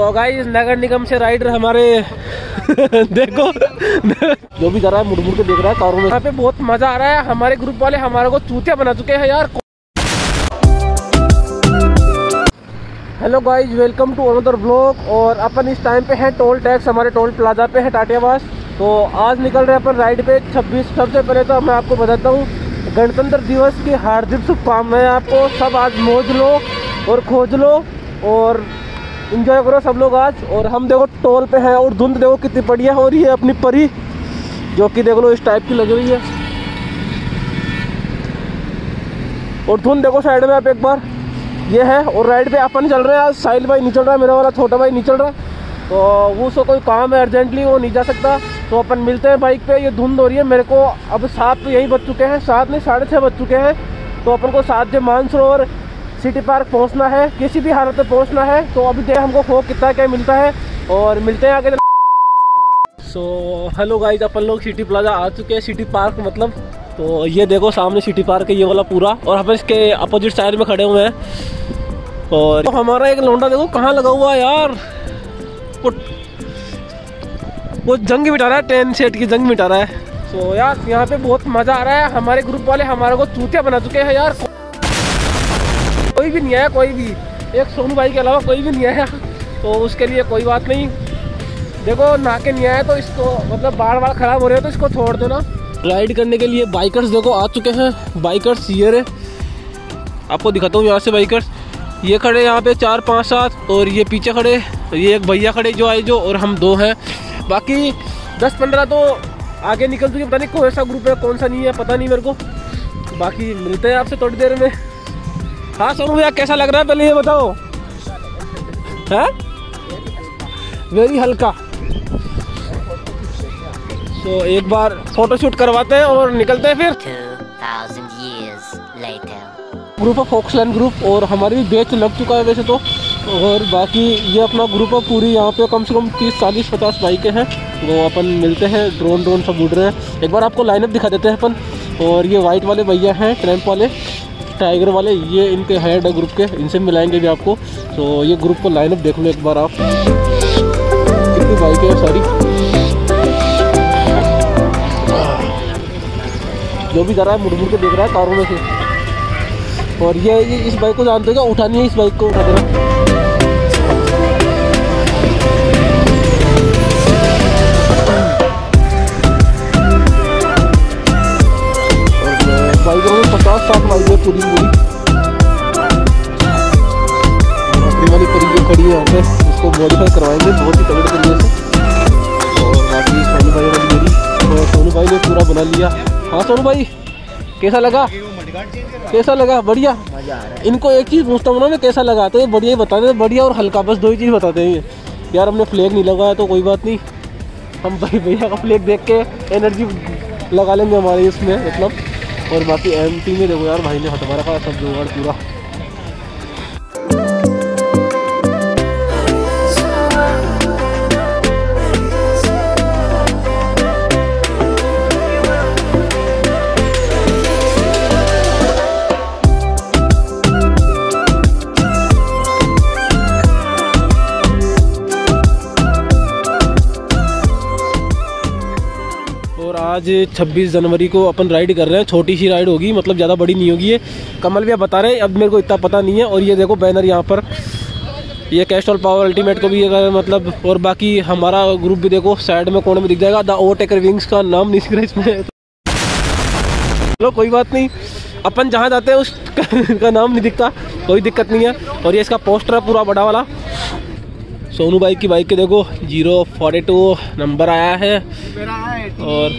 तो गाइस नगर निगम से राइडर हमारे देखो जो भी कर रहा है मुड़ मुड़ के देख रहा है कारों में। यहाँ पे बहुत मजा आ रहा है। हमारे ग्रुप वाले हमारे को चूतिया बना चुके हैं यार। Hello guys, welcome to another blog. और अपन इस टाइम पे हैं टोल टैक्स, हमारे टोल प्लाजा पे है टाटियावास। तो आज निकल रहे हैं अपन राइड पे 26। सबसे पहले तो मैं आपको बताता हूँ गणतंत्र दिवस की हार्दिक शुभकामनाएं आपको। सब आज मौज लो और खोज लो और इंजॉय करो सब लोग आज। और हम देखो टोल पे हैं और धुंध देखो कितनी बढ़िया हो रही है अपनी परी, जो कि देख लो इस टाइप की लग रही है। और धुंध देखो साइड में आप एक बार ये है। और राइड पे अपन चल रहे हैं आज। साहिल भाई नहीं चल रहा है, मेरा वाला छोटा भाई नहीं चल रहा, तो वो उसको कोई काम है अर्जेंटली, वो नहीं जा सकता। तो अपन मिलते हैं बाइक पे। ये धुंध हो रही है मेरे को। अब 7 यही बज चुके हैं, 7 नहीं 6:30 बज चुके हैं। तो अपन को 7 बजे मानसरोवर सिटी पार्क पहुंचना है, किसी भी हालत में पहुंचना है। तो अभी देख हमको खो कितना क्या मिलता है और मिलते हैं आगे। सो हेलो गाइस, अपन लोग सिटी प्लाजा आ चुके हैं, सिटी पार्क मतलब। तो ये देखो सामने सिटी पार्क है ये वाला पूरा, और हम इसके अपोजिट साइड में खड़े हुए हैं। और तो हमारा एक लौंडा देखो कहाँ लगा हुआ है यार, वो जंग मिटा रहा है, 10 सेट की जंग मिटा रहा है। तो यार यहाँ पे बहुत मजा आ रहा है। हमारे ग्रुप वाले हमारे को चूतिया बना चुके हैं यार। कोई भी नहीं आया, कोई भी, एक सोनू भाई के अलावा कोई भी नहीं आया। तो उसके लिए कोई बात नहीं। देखो नहा के नहीं आया तो इसको मतलब बार खराब हो रहे हैं तो इसको छोड़ देना। राइड करने के लिए बाइकर्स देखो आ चुके हैं। बाइकर्स ये रहे, आपको दिखाता हूँ यहाँ से। बाइकर्स ये खड़े यहाँ पे 4 5 7, और ये पीछे खड़े, ये एक भैया खड़े जो आए जो, और हम 2 हैं। बाकी 10-15 तो आगे निकल चुके। पता नहीं कौन सा ग्रुप है कौन सा नहीं है, पता नहीं मेरे को। बाकी मिलते हैं आपसे थोड़ी देर में। हाँ सोनू भैया कैसा लग रहा है पहले ये बताओ। है वेरी हल्का। तो एक बार फोटोशूट करवाते हैं और निकलते हैं फिर। 2000 years later. ग्रुप ऑफ फोक्सलैंड ग्रुप, और हमारी भी बैच लग चुका है वैसे तो। और बाकी ये अपना ग्रुप ऑफ पूरी यहाँ पे कम से कम 30 40 50 बाइकें हैं। तो अपन मिलते हैं, ड्रोन सब उड़ रहे हैं। एक बार आपको लाइनअप दिखा देते हैं अपन। और ये वाइट वाले भैया हैं ट्रैम्प वाले, टाइगर वाले, ये इनके हेड है ग्रुप के, इनसे मिलाएंगे भी आपको। तो ये ग्रुप को लाइनअप देख लो एक बार आप, कितनी बाइकें हैं सारी। जो भी कर रहा है मुड़ मुड़ के देख रहा है कारों में से। और ये इस बाइक को जानते हो क्या, उठानी है इस बाइक को, उठा देना। बाइक में 50-60 बाइक है पूरी अपनी वाली परी खड़ी है यहाँ पे, इसको मॉडिफाई करवाएंगे बहुत ही तगड़े तरीके से। और बाकी सोनू भाई वाली मेरी, तो सोनू भाई ने पूरा बना लिया। हाँ सोनू भाई कैसा लगा, कैसा लगा? बढ़िया मजा आ रहा है। इनको एक चीज़ पूछता हूँ ना मैं, कैसा लगा? तो ये बढ़िया ही बताते हैं, बढ़िया और हल्का, बस 2 ही चीज़ बताते हैं यार। हमने फ्लैग नहीं लगाया तो कोई बात नहीं, हम भाई भैया का फ्लैग देख के एनर्जी लगा लेंगे हमारे इसमें मतलब। और बाकी एमटी में देखो यार भाई ने हटवा रखा सब जुगाड़ पूरा। आज 26 जनवरी को अपन राइड कर रहे हैं। छोटी सी राइड होगी, मतलब ज़्यादा बड़ी नहीं होगी ये। कमल भैया बता रहे हैं, अब मेरे को इतना पता नहीं है। और ये देखो बैनर यहाँ पर, ये कैस्ट्रॉल पावर अल्टीमेट को भी मतलब। और बाकी हमारा ग्रुप भी देखो साइड में कोने में दिख जाएगा। द ओवरटेकर विंग्स का नाम नहीं दिख रहा इसमें, चलो कोई बात नहीं। अपन जहाँ जाते हैं उसका नाम नहीं दिखता, कोई दिक्कत नहीं है। और ये इसका पोस्टर है पूरा बड़ा वाला। सोनू बाइक की बाइक के देखो 042 नंबर आया है, और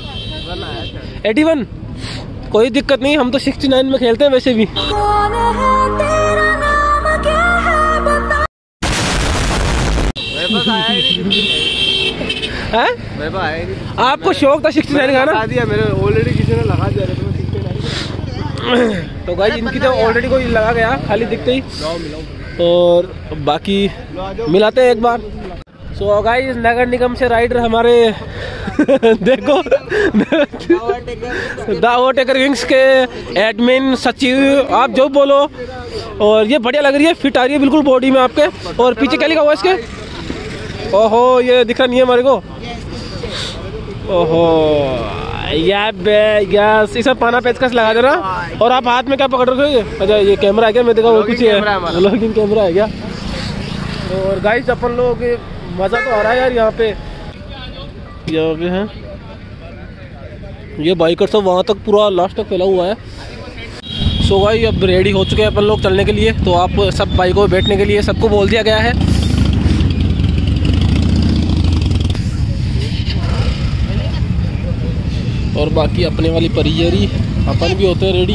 81 कोई दिक्कत नहीं। हम तो 69 में खेलते हैं वैसे भी। है आपको शौक था 69 का ना? दिया मेरे ऑलरेडी किसी ने लगा दिया तो गाइस इनकी तो ऑलरेडी कोई लगा गया खाली दिखते ही। और बाकी मिलाते हैं एक बार। सो गाइस नगर निगम से राइडर हमारे देखो द ओवरटेकर विंग्स के एडमिन सचिव, आप जो बोलो। और ये बढ़िया लग रही है, फिट आ रही है बिल्कुल बॉडी में आपके। और पीछे क्या लिखा हुआ है इसके? ओहो, ये दिख रहा नहीं है हमारे को। ओहो यस, इसे पाना पेचकस लगा देना। और आप हाथ में क्या पकड़ रहे हो? अच्छा ये कैमरा है क्या? मैं देखा वो कुछ है, व्लॉगिंग कैमरा है क्या? और गाइस अपन लोग मज़ा तो आ रहा है यार यहाँ पे। ये है, ये बाइकर सब वहाँ तक पूरा लास्ट तक फैला हुआ है। सो भाई अब रेडी हो चुके हैं अपन लोग चलने के लिए। तो आप सब बाइकों में बैठने के लिए सबको बोल दिया गया है। और बाकी अपने वाली परियरी अपन भी होते हैं रेडी।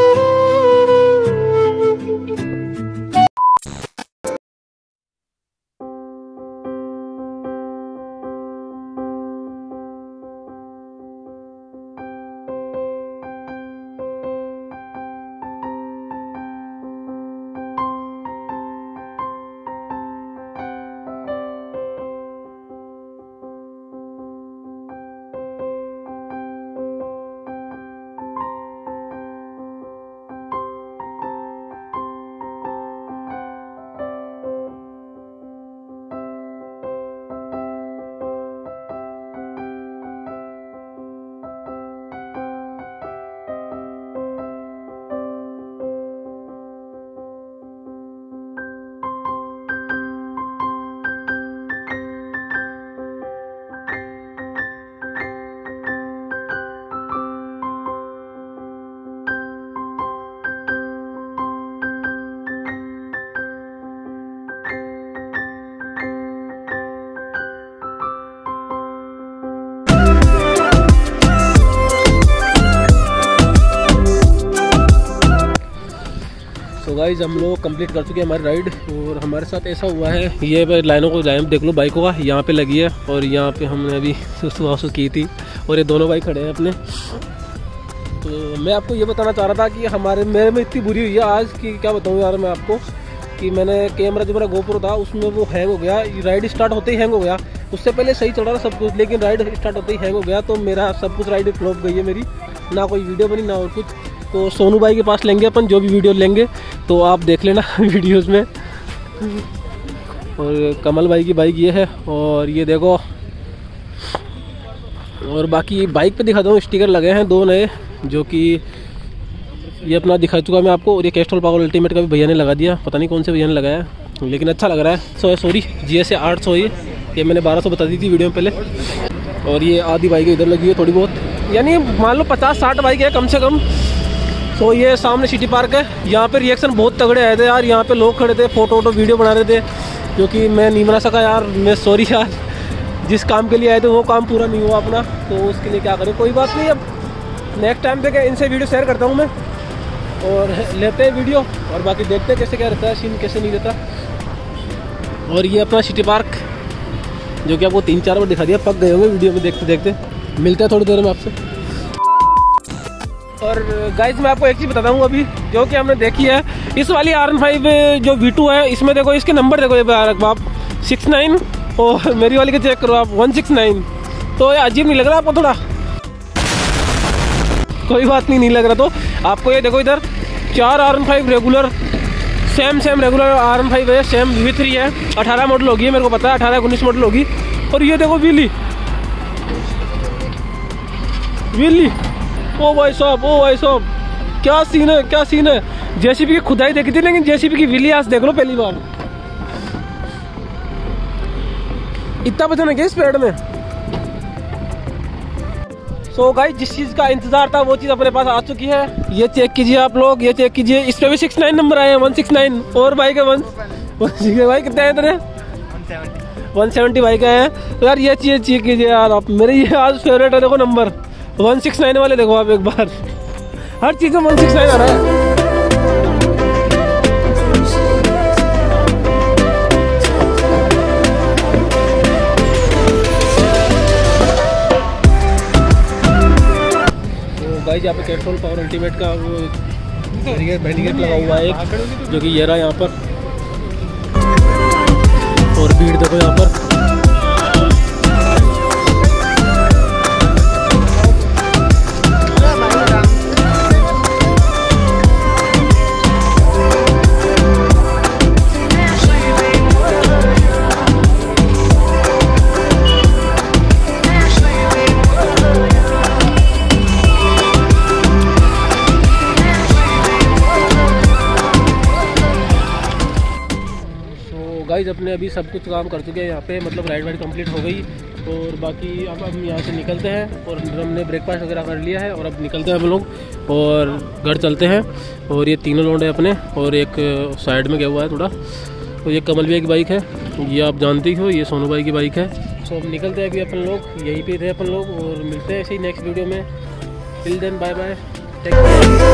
तो गाइज हम लोग कंप्लीट कर चुके हैं हमारी राइड। और हमारे साथ ऐसा हुआ है, ये लाइनों को लाइन देख लो बाइकों का, यहाँ पे लगी है। और यहाँ पे हमने अभी सुसु की थी और ये दोनों बाइक खड़े हैं अपने। तो मैं आपको ये बताना चाह रहा था कि मेरे में इतनी बुरी हुई है आज कि क्या बताऊँ यार मैं आपको, कि मैंने कैमरा जो मेरा GoPro था उसमें वो हैंग हो गया। राइड स्टार्ट होते ही हैंग हो गया। उससे पहले सही चल रहा था सब कुछ, लेकिन राइड स्टार्ट होते ही हैंग हो गया। तो मेरा सब कुछ राइड फ्लॉप गई है मेरी, ना कोई वीडियो बनी ना और कुछ। तो सोनू भाई के पास लेंगे अपन जो भी वीडियो लेंगे, तो आप देख लेना वीडियोस में। और कमल भाई की बाइक ये है। और ये देखो, और बाकी बाइक पे दिखाता हूँ, स्टिकर लगे हैं 2 नए, जो कि ये अपना दिखा चुका मैं आपको। और ये कैस्ट्रॉल पावर अल्टीमेट का भी भैया ने लगा दिया, पता नहीं कौन से भैया ने लगाया, लेकिन अच्छा लग रहा है। सॉरी GSA 800 ये मैंने 1200 बता दी थी वीडियो में पहले। और ये आधी बाइक इधर लगी है थोड़ी बहुत, यानी मान लो 50-60 बाइक है कम से कम। तो ये सामने सिटी पार्क है। यहाँ पे रिएक्शन बहुत तगड़े आए थे यार, यहाँ पे लोग खड़े थे, फोटो वीडियो बना रहे थे, जो कि मैं नहीं बना सका यार। मैं सॉरी यार, जिस काम के लिए आए थे वो काम पूरा नहीं हुआ अपना, तो उसके लिए क्या करें, कोई बात नहीं। अब नेक्स्ट टाइम पे इनसे वीडियो शेयर करता हूँ मैं, और लेते हैं वीडियो। और बाकी देखते हैं कैसे क्या रहता है सीन, कैसे नहीं रहता। और ये अपना सिटी पार्क, जो कि आपको 3-4 बार दिखा दिया, पक गए होंगे वीडियो में देखते देखते। मिलते हैं थोड़ी देर में आपसे। और गाइज मैं आपको एक चीज़ बताता हूँ अभी, जो कि हमने देखी है। इस वाली R15 जो V2 है, इसमें देखो इसके नंबर देखो, ये आप 69, और मेरी वाली के चेक करो आप 169। तो ये अजीब नहीं लग रहा आपको थोड़ा? कोई बात नहीं लग रहा। तो आपको ये देखो इधर 4 R15 regular, same regular R15 है, सेम V3 है, 18 मॉडल होगी मेरे को पता है, 18-19 मॉडल होगी। और ये देखो विली, ओ भाई साहब, क्या सीन है। JCB की खुदाई देखी थी, लेकिन JCB की विली आज देख लो पहली बार। इतना वजन है क्या इस पेड़ में? सो गाइस, जिस चीज़ का इंतजार था वो चीज़ अपने पास आ चुकी है। ये चेक कीजिए आप लोग, ये चेक कीजिए, इस पे भी 69 नंबर आए हैं, 169। और बाइक है भाई कितने आए तेरे? 170 बाइक आए हैं। तो यार ये चीज़ चेक कीजिए यार आप, मेरे ये आज फेवरेट है। देखो नंबर 169 वाले देखो आप एक बार, हर चीज़ में 169 आ रहा है। गाइस यहाँ पे कैस्ट्रॉल पावर अल्टीमेट का वो बैरिकेड लगा हुआ है एक, जो कि ये रहा यहाँ पर। और भीड़ देखो यहाँ पर। गाइस अपने अभी सब कुछ काम कर चुके हैं यहाँ पे, मतलब राइड वाइड कंप्लीट हो गई। और बाकी अब हम यहाँ से निकलते हैं और हमने ब्रेकफास्ट वगैरह कर लिया है और अब निकलते हैं हम लोग और घर चलते हैं। और ये तीनों लौंडे अपने, और एक साइड में गया हुआ है थोड़ा, तो ये कमल भैया की बाइक है, ये आप जानते ही हो, ये सोनू भाई की बाइक है। सो अब निकलते हैं अभी अपन लोग, यहीं पे थे अपन लोग, और मिलते हैं ऐसे ही नेक्स्ट वीडियो में। Till then bye bye, take care.